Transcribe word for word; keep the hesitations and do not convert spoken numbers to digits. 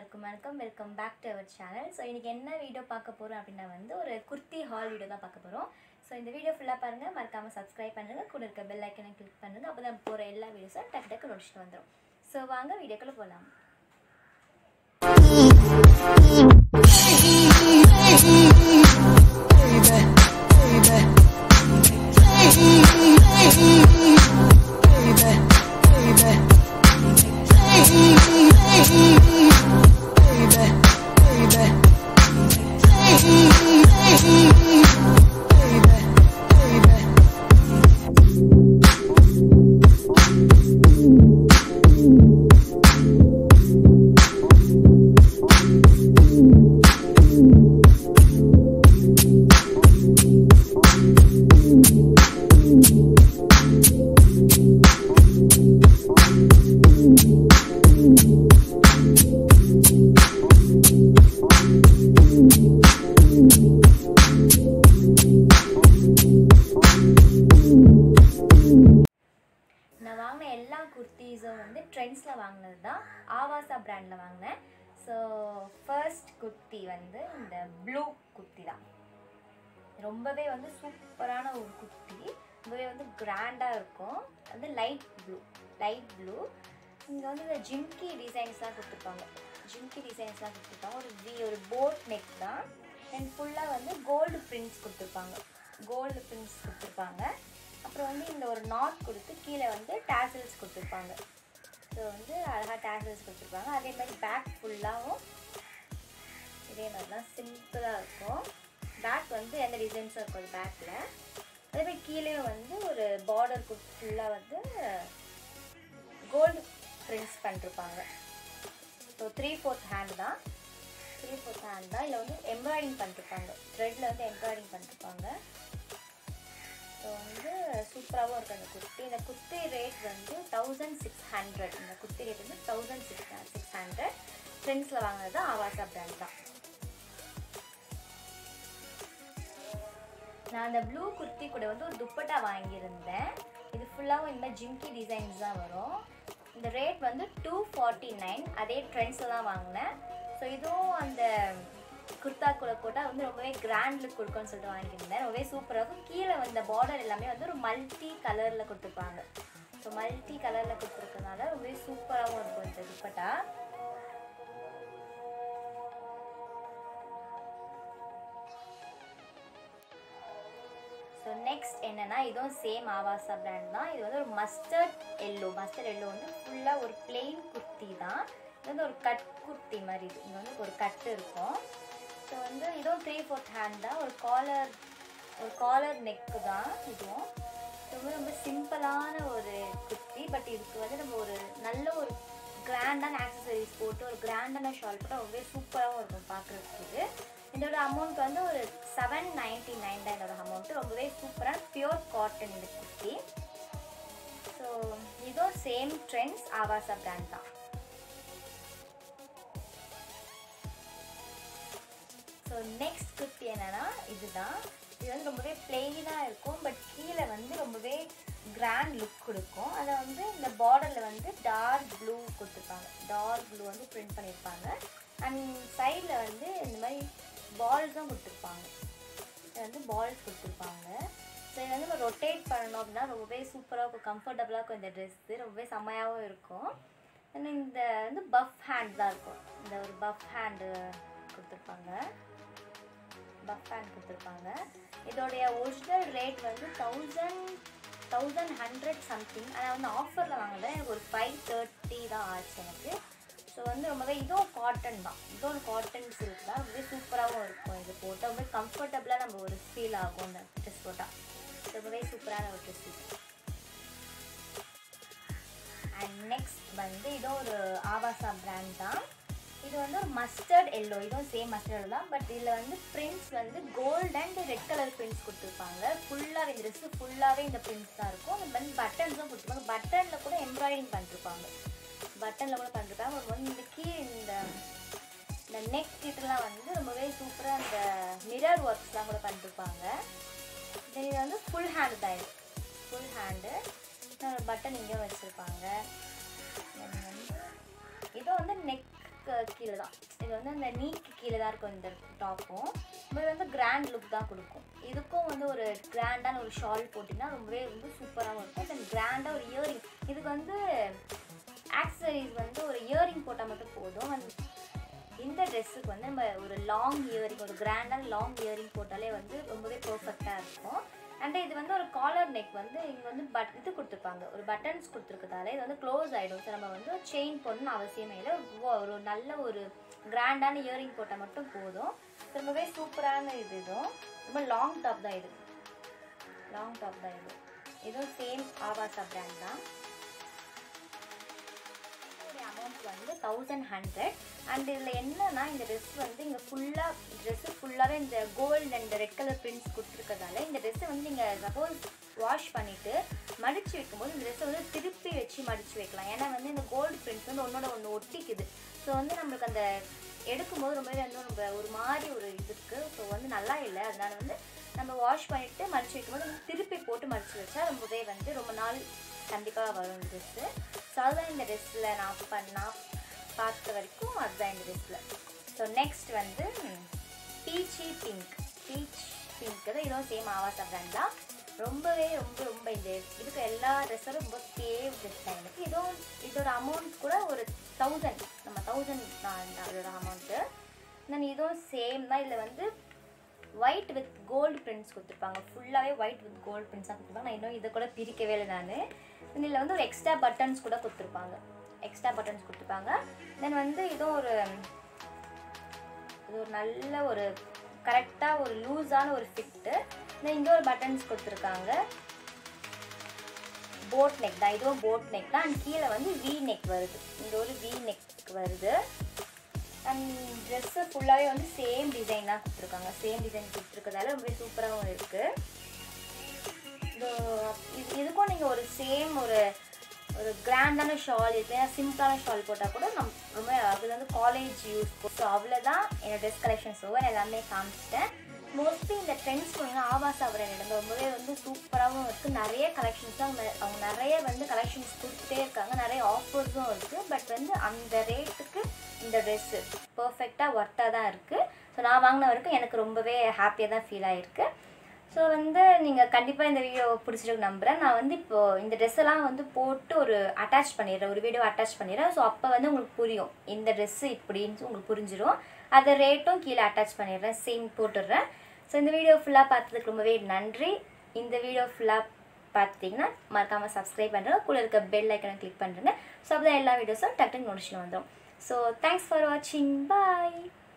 எல்லாருக்கும் வணக்கம். Welcome back to our channel. So இன்றைக்கி என்ன வீடியோ பார்க்க போகிறோம் அப்படின்னா வந்து ஒரு குர்த்தி ஹால் வீடியோ தான் பார்க்க போகிறோம். ஸோ இந்த வீடியோ ஃபுல்லாக பாருங்கள், மறக்காமல் சப்ஸ்கிரைப் பண்ணுங்கள், கூட இருக்க பெல் ஐக்கனை கிளிக் பண்ணுங்கள். அப்போ தான் போகிற எல்லா வீடியோஸும் டக்கு டக்கு நோட்டிட்டு வந்துடும். ஸோ வாங்க வீடியோக்குள்ளே போகலாம். நான் வாங்கின எல்லா குர்த்திஸும் வந்து ட்ரெண்ட்ஸில் வாங்கினது தான், ஆவாசா பிராண்டில் வாங்கினேன். ஸோ ஃபர்ஸ்ட் குர்த்தி வந்து இந்த ப்ளூ குர்த்தி தான். ரொம்பவே வந்து சூப்பரான ஒரு குர்த்தி, ரொம்பவே வந்து கிராண்டாக இருக்கும். வந்து லைட் ப்ளூ லைட் ப்ளூ இங்கே வந்து இந்த ஜிம்கி டிசைன்ஸ்லாம் கொடுத்துருப்பாங்க. ஜிம்கி டிசைன்ஸ்லாம் கொடுத்துருப்பாங்க. ஒரு வி ஒரு போட் நெக் தான். அண்ட் ஃபுல்லாக வந்து கோல்டு பிரிண்ட்ஸ் கொடுத்துருப்பாங்க. கோல்டு பிரிண்ட்ஸ் கொடுத்துருப்பாங்க. அப்புறம் வந்து இந்த ஒரு நாட் கொடுத்து கீழே வந்து டேசல்ஸ் கொடுத்துருப்பாங்க. ஸோ வந்து அழகாக டேசல்ஸ் கொடுத்துருப்பாங்க. அதே மாதிரி பேக் ஃபுல்லாகவும் இதே மாதிரி தான் சிம்பிளாக இருக்கும். பேக் வந்து எந்த டிசைன்ஸும் இருக்கும் அது பேக்கில். அதே மாதிரி கீழே வந்து ஒரு பார்டர் கொடுத்து ஃபுல்லாக வந்து கோல்டு பிரிண்ட்ஸ் பண்ணிருப்பாங்க. ஸோ த்ரீ ஃபோர்த் ஹேண்ட் தான் த்ரீ ஃபோர்த் ஹேண்ட் தான் இதில் வந்து எம்ப்ராய்டிங் பண்ணிருப்பாங்க. த்ரெட்டில் வந்து எம்ப்ராய்டிங் பண்ணிருப்பாங்க. ஸோ வந்து சூப்பராகவும் இருக்குது அந்த குர்த்தி. இந்த குர்த்தி ரேட் வந்து தௌசண்ட் சிக்ஸ் ஹண்ட்ரட் இந்த குர்த்தி ரேட் வந்து தௌசண்ட் சிக்ஸ் சிக்ஸ் ஹண்ட்ரட் ட்ரெண்ட்ஸில் வாங்கினது தான், ஆவாசா பிராண்ட் தான். நான் அந்த ப்ளூ குர்த்தி கூட வந்து ஒரு துப்பட்டா வாங்கியிருந்தேன். இது ஃபுல்லாகவும் இந்த மாதிரி ஜிம்கி டிசைன்ஸ் தான் வரும். இந்த ரேட் வந்து டூ ஃபார்ட்டி நைன் அதே ட்ரெண்ட்ஸில் தான் வாங்கினேன். ஸோ இதுவும் அந்த குர்த்தா கூட போட்டால் வந்து ரொம்பவே கிராண்ட் லுக் கொடுக்கும்னு சொல்லிட்டு வாங்கியிருந்தேன். ரொம்பவே சூப்பராக இருக்கும். கீழே வந்த பார்டர் எல்லாமே வந்து ஒரு மல்டி கலரில் கொடுத்துருப்பாங்க. ஸோ மல்டி கலரில் கொடுத்துருக்கனால ரொம்பவே சூப்பராகவும் இருக்கும் இந்த துப்பட்டா. ஸோ நெக்ஸ்ட் என்னென்னா, இதுவும் சேம் ஆவாசா பிராண்ட் தான். இது வந்து ஒரு மஸ்டர்ட் எல்லோ மஸ்டர்ட் எல்லோ வந்து ஃபுல்லாக ஒரு பிளெயின் குர்த்தி தான். இது வந்து ஒரு கட் குர்த்தி மாதிரி. இது இங்கே வந்து ஒரு கட்டு இருக்கும். ஸோ வந்து இதுவும் த்ரீ ஃபோர்த் ஹேண்ட் தான். ஒரு காலர் ஒரு காலர் நெக்கு தான் இதுவும். ரொம்ப ரொம்ப சிம்பிளான ஒரு குர்த்தி. பட் இதுக்கு வந்து நம்ம ஒரு நல்ல ஒரு கிராண்டான ஆக்சசரிஸ் போட்டு ஒரு கிராண்டான ஷால் போட்டால் ரொம்பவே சூப்பராகவும் இருக்கும் பார்க்குறதுக்கு. இதோட அமௌண்ட் வந்து ஒரு செவன் நைன்டி நைன் தான் இதோட அமௌண்ட்டு. ரொம்பவே சூப்பரான பியூர் காட்டன் இந்த குர்த்தி. ஸோ இதுவும் சேம் ட்ரெண்ட்ஸ் ஆவாசா பிராண்ட் தான். ஸோ நெக்ஸ்ட் குர்த்தி என்னென்னா இதுதான். இது வந்து ரொம்பவே பிளெயினாக இருக்கும். பட் கீழே வந்து ரொம்பவே கிராண்ட் லுக் கொடுக்கும். அதை வந்து இந்த பார்டரில் வந்து டார்க் ப்ளூ கொடுத்துருப்பாங்க. டார்க் ப்ளூ வந்து பிரிண்ட் பண்ணியிருப்பாங்க. அண்ட் சைடில் வந்து இந்த மாதிரி பால்ஸும் கொடுத்துருப்பாங்க. இது வந்து பால்ஸ் கொடுத்துருப்பாங்க. ஸோ இது வந்து நம்ம ரொட்டேட் பண்ணணும் அப்படின்னா ரொம்பவே சூப்பராக இருக்கும், கம்ஃபர்டபுளாக இருக்கும் இந்த ட்ரெஸ்ஸு. ரொம்பவே செம்மையாகவும் இருக்கும். அண்ட் இந்த வந்து பஃப் ஹேண்ட் தான் இருக்கும். இந்த ஒரு பஃப் ஹேண்டு கொடுத்துருப்பாங்க. பஃப் ஹேண்ட் கொடுத்துருப்பாங்க. இதோடைய ஒரிஜினல் ரேட் வந்து தௌசண்ட் தௌசண்ட் ஹண்ட்ரட் சம்திங். ஆனால் வந்து ஆஃபரில் வாங்கினேன். எனக்கு ஒரு ஃபைவ் தேர்ட்டி தான் ஆச்சு எனக்கு. ஸோ வந்து ரொம்பவே இதுவும் காட்டன் தான். இதுவும் காட்டன் சில்க் தான். ரொம்பவே சூப்பராகவும் இருக்கும். இது போட்டால் ரொம்பவே கம்ஃபர்டபுளாக நம்ம ஒரு ஃபீல் ஆகும் இந்த ட்ரெஸ் போட்டால். ரொம்பவே சூப்பரான ஒரு ட்ரெஸ் இது. அண்ட் நெக்ஸ்ட் வந்து இதுவும் ஒரு ஆவாசா பிராண்ட் தான். இது வந்து ஒரு மஸ்டர்ட் எல்லோ. இதுவும் சேம் மஸ்டர்ட் தான். பட் இதில் வந்து பிரிண்ட்ஸ் வந்து gold and red colour prints கொடுத்துருப்பாங்க. ஃபுல்லாகவே இந்த ட்ரெஸ்ஸு ஃபுல்லாகவே இந்த பிரிண்ட்ஸ் தான் இருக்கும். அது வந்து பட்டன்ஸும் கொடுத்துருப்பாங்க. பட்டனில் கூட எம்ப்ராய்டிங் பண்ணிருப்பாங்க. பட்டனில் கூட பண்ணிருப்பாங்க. ஒரு வந்து இந்த கீழே இந்த இந்த நெக் கிட்டலாம் வந்து ரொம்பவே சூப்பராக அந்த மிரர் ஒர்க்ஸ்லாம் கூட பண்ணிருப்பாங்க. தென் இது வந்து ஃபுல் ஹேண்டு தான். இது ஃபுல் ஹேண்டு. பட்டன் இங்கேயும் வச்சுருப்பாங்க. இது வந்து நெக் கீழே தான், இது வந்து அந்த நீக்கு கீழே தான் இருக்கும் இந்த டாப்பும். இது வந்து கிராண்ட் லுக் தான் கொடுக்கும். இதுக்கும் வந்து ஒரு கிராண்டான ஒரு ஷால் போட்டிங்கன்னா ரொம்பவே வந்து சூப்பராகவும் இருக்கும். தென் கிராண்டாக ஒரு இயரிங், இதுக்கு வந்து ஆக்சசரிஸ் வந்து ஒரு இயரிங் போட்டால் மட்டும் போதும். வந்து இந்த ட்ரெஸ்ஸுக்கு வந்து நம்ம ஒரு லாங் இயரிங், ஒரு கிராண்டான லாங் இயரிங் போட்டாலே வந்து ரொம்பவே பர்ஃபெக்டாக இருக்கும். அண்ட் இது வந்து ஒரு காலர் நெக் வந்து இங்கே வந்து பட் இது கொடுத்துருப்பாங்க, ஒரு பட்டன்ஸ் கொடுத்துருக்கதால இது வந்து க்ளோஸ் ஆகிடும். ஸோ நம்ம வந்து செயின் போடணும்னு அவசியமே இல்லை. ஒரு நல்ல ஒரு கிராண்டான இயரிங் போட்டால் மட்டும் போதும். ரொம்பவே சூப்பரான இது. இதுவும் ரொம்ப லாங் டாப் தான், இது லாங் டாப் தான். இது இதுவும் சேம் ஆவாசா பிராண்ட் தான். அமௌண்ட் வந்து தௌசண்ட் ஹண்ட்ரட். அண்ட் இதில் என்னன்னா இந்த ட்ரெஸ் வந்து இங்கே ஃபுல்லாக ட்ரெஸ்ஸு ஃபுல்லாகவே இந்த gold and red colour prints கொடுத்துருக்கதால இந்த ட்ரெஸ்ஸை வந்து நீங்கள் சப்போஸ் வாஷ் பண்ணிவிட்டு மடித்து வைக்கும்போது இந்த ட்ரெஸ்ஸை வந்து திருப்பி வச்சு மடித்து வைக்கலாம். ஏன்னா வந்து இந்த கோல்டு பிரிண்ட்ஸ் வந்து ஒன்றோட ஒன்று ஒட்டிக்குது. ஸோ வந்து நம்மளுக்கு அந்த எடுக்கும்போது ரொம்பவே வந்து நம்ம ஒரு மாதிரி ஒரு இது இருக்குது. ஸோ வந்து நல்லா இல்லை. அதனால் வந்து நம்ம வாஷ் பண்ணிவிட்டு மடித்து வைக்கும்போது வந்து திருப்பி போட்டு மடித்து வச்சா ரொம்பவே வந்து ரொம்ப நாள் கண்டிப்பாக வரும் ட்ரெஸ்ஸு. ஸோ அதுதான் இந்த ட்ரெஸ்ஸில் நான் பண்ணா பார்த்த வரைக்கும் அதுதான் இந்த ட்ரெஸ்ஸில். ஸோ நெக்ஸ்ட் வந்து பீச்சி பிங்க். பீச் பிங்க் தான், இதுவும் சேம் ஆவாசா பிராண்ட் தான். ரொம்பவே ரொம்ப ரொம்ப இந்த இதுக்கு எல்லா ட்ரெஸ்ஸும் ரொம்ப சேவ் ட்ரெஸ் தான் எனக்கு. இதுவும் இதோட அமௌண்ட் கூட ஒரு தௌசண்ட், நம்ம தௌசண்ட் தான் அதோட அமௌண்ட்டு. தென் இதுவும் சேம் தான். இதில் வந்து ஒயிட் வித் கோல்டு பிரிண்ட்ஸ் கொடுத்துருப்பாங்க. ஃபுல்லாகவே ஒயிட் வித் கோல்டு பிரிண்ட்ஸாக கொடுத்துருப்பாங்க. நான் இன்னும் இதை கூட பிரிக்கவே இல்லை நான். இதில் வந்து ஒரு எக்ஸ்ட்ரா பட்டன்ஸ் கூட கொடுத்துருப்பாங்க, எக்ஸ்ட்ரா பட்டன்ஸ் கொடுத்துருப்பாங்க. தென் வந்து இதுவும் ஒரு இது ஒரு நல்ல ஒரு கரெக்டாக ஒரு லூஸான ஒரு ஃபிட்டு. தென் இங்கே ஒரு பட்டன்ஸ் கொடுத்துருக்காங்க. போட் நெக் தான், இதுவும் போட் நெக் தான். அண்ட் கீழே வந்து வி நெக் வருது, இந்த ஒரு வி நெக் வருது. அண்ட் ட்ரெஸ்ஸு ஃபுல்லாகவே வந்து சேம் டிசைன் தான் கொடுத்துருக்காங்க. சேம் டிசைன் கொடுத்துருக்கதால ரொம்ப சூப்பராகவும் இருக்குது. இது இதுக்கும் நீங்கள் ஒரு சேம் ஒரு ஒரு கிராண்டான ஷால் இருக்குது, சிம்பிளான ஷால் போட்டால் கூட நம் ரொம்ப அது வந்து காலேஜ் யூஸ். ஸோ அவ்வளோதான் என்னோட ட்ரெஸ் கலெக்ஷன்ஸ் ஓவர், எல்லாமே காமிச்சிட்டேன். மோஸ்ட்லி இந்த ட்ரெண்ட்ஸ் போனீங்கன்னா ஆவாசா பிராண்ட் ரொம்பவே வந்து சூப்பராகவும் இருக்குது. நிறைய கலெக்ஷன்ஸும் அவங்க அவங்க நிறைய வந்து கலெக்ஷன்ஸ் கொடுத்துட்டே இருக்காங்க, நிறைய ஆஃபர்ஸும் இருக்குது. பட் வந்து அந்த ரேட்டுக்கு இந்த ட்ரெஸ்ஸு பர்ஃபெக்டாக ஒர்த்தாக தான் இருக்குது. ஸோ நான் வாங்கின வரைக்கும் எனக்கு ரொம்பவே ஹாப்பியாக தான் ஃபீல் ஆகிருக்கு. ஸோ வந்து நீங்கள் கண்டிப்பாக இந்த வீடியோ பிடிச்சிருக்கு நம்புகிறேன். நான் வந்து இப்போது இந்த ட்ரெஸ்ஸெல்லாம் வந்து போட்டு ஒரு அட்டாச் பண்ணிடுறேன், ஒரு வீடியோ அட்டாச் பண்ணிடுறேன். ஸோ அப்போ வந்து உங்களுக்கு புரியும் இந்த ட்ரெஸ்ஸு இப்படின்னு உங்களுக்கு புரிஞ்சிடும். அதை ரேட்டும் கீழே அட்டாச் பண்ணிடுறேன், சேம் போட்டுடுறேன். ஸோ இந்த வீடியோ ஃபுல்லாக பார்த்ததுக்கு ரொம்பவே நன்றி. இந்த வீடியோ ஃபுல்லாக பார்த்தீங்கன்னா மறக்காமல் சப்ஸ்கிரைப் பண்ணுறேன், கூட இருக்க பெல் ஐக்கனை கிளிக் பண்ணுறேங்க. ஸோ அப்போ தான் எல்லா வீடியோஸும் டக்கு டக்கு நோட்டிஃபிகேஷன் வந்துடும். ஸோ தேங்க்ஸ் ஃபார் வாட்சிங், பாய்.